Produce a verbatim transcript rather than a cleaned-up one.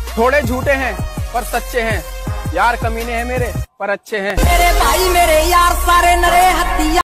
थोड़े झूठे हैं पर सच्चे हैं, यार कमीने हैं मेरे पर अच्छे हैं। मेरे भाई मेरे यार सारे नरे हत्या